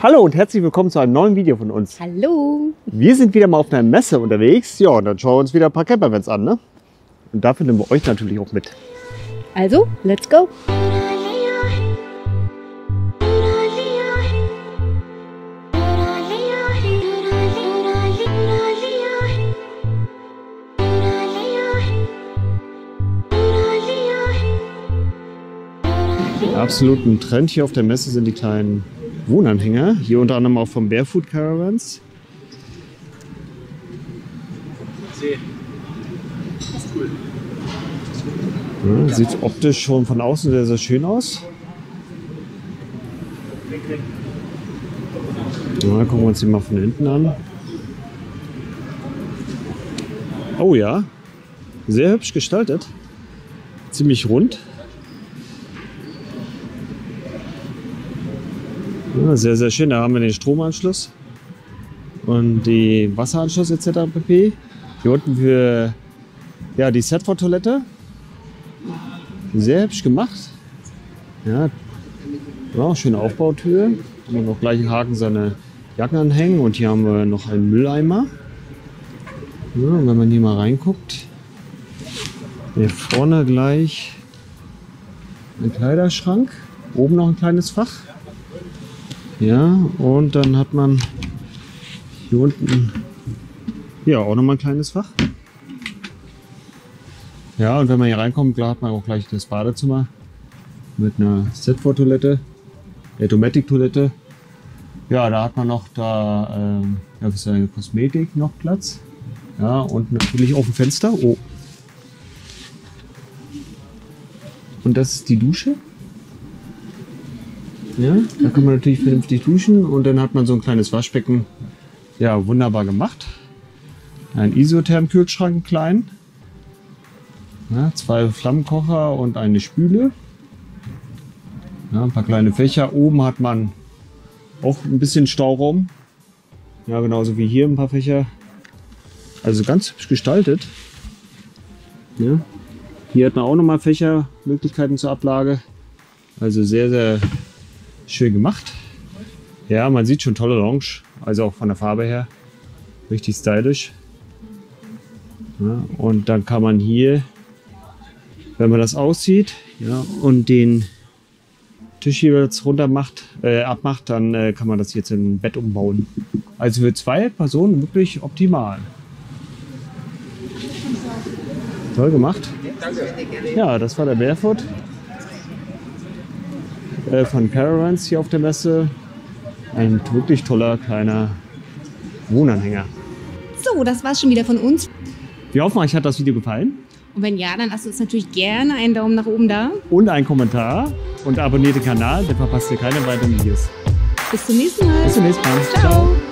Hallo und herzlich willkommen zu einem neuen Video von uns. Hallo! Wir sind wieder mal auf einer Messe unterwegs. Ja, und dann schauen wir uns wieder ein paar Campervans an, ne? Und dafür nehmen wir euch natürlich auch mit. Also, let's go! Absolut ein Trend hier auf der Messe sind die kleinen Wohnanhänger. Hier unter anderem auch vom Barefoot Caravans. Ja, sieht optisch schon von außen sehr, sehr schön aus. Ja, gucken wir uns den mal von hinten an. Oh ja, sehr hübsch gestaltet. Ziemlich rund. Ja, sehr, sehr schön. Da haben wir den Stromanschluss und die Wasseranschluss etc. pp. Hier unten für ja, die Setford-Toilette. Sehr hübsch gemacht. Ja, ja, schöne Aufbautür. Haben wir noch gleich einen Haken seine Jacken anhängen und hier haben wir noch einen Mülleimer. Ja, wenn man hier mal reinguckt, hier vorne gleich ein Kleiderschrank, oben noch ein kleines Fach. Ja, und dann hat man hier unten ja auch noch mal ein kleines Fach. Ja, und wenn man hier reinkommt, klar hat man auch gleich das Badezimmer mit einer Setford-Toilette, der Dometic-Toilette. Ja, da hat man noch ja, für seine Kosmetik noch Platz. Ja, und natürlich auch ein Fenster. Oh. Und das ist die Dusche. Ja, da kann man natürlich vernünftig duschen und dann hat man so ein kleines Waschbecken. Ja, wunderbar gemacht. Ein Isotherm-Kühlschrank klein. Ja, 2 Flammenkocher und eine Spüle. Ja, ein paar kleine Fächer. Oben hat man auch ein bisschen Stauraum. Ja, genauso wie hier ein paar Fächer. Also ganz hübsch gestaltet. Ja. Hier hat man auch nochmal Fächermöglichkeiten zur Ablage. Also sehr, sehr schön gemacht. Ja, man sieht schon tolle Lounge, also auch von der Farbe her. Richtig stylisch. Ja, und dann kann man hier, wenn man das auszieht, ja, und den Tisch hier jetzt runter abmacht, dann kann man das jetzt in ein Bett umbauen. Also für 2 Personen wirklich optimal. Toll gemacht. Ja, das war der Barefoot von Caravans hier auf der Messe. Ein wirklich toller kleiner Wohnanhänger. So, das war's schon wieder von uns. Wir hoffen, euch hat das Video gefallen. Und wenn ja, dann lasst uns natürlich gerne einen Daumen nach oben da. Und einen Kommentar und abonniert den Kanal, dann verpasst ihr keine weiteren Videos. Bis zum nächsten Mal. Bis zum nächsten Mal. Ciao.